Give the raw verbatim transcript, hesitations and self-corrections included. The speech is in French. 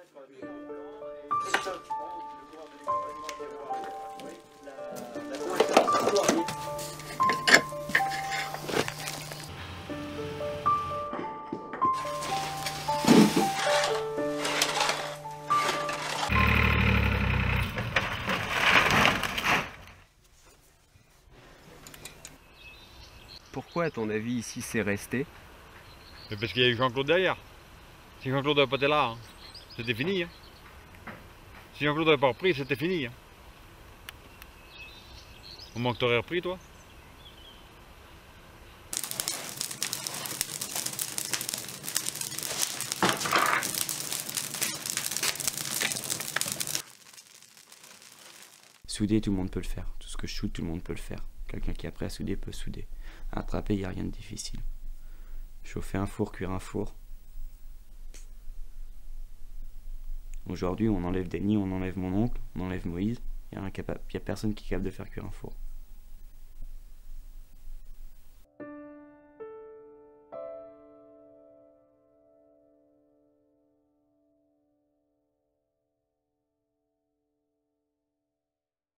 Pourquoi, à ton avis, ici, c'est resté? Mais parce qu'il y a eu Jean-Claude derrière. Si Jean-Claude n'avait pas été là, hein, c'était fini. Hein. Si Jean-Claude n'avait pas repris, c'était fini. Hein. Au moins que t'aurais repris, toi. Souder, tout le monde peut le faire. Tout ce que je shoot, tout le monde peut le faire. Quelqu'un qui est prêt à souder peut souder. À attraper, il n'y a rien de difficile. Chauffer un four, cuire un four. Aujourd'hui, on enlève Denis, on enlève mon oncle, on enlève Moïse. Il n'y a, a personne qui est capable de faire cuire un four.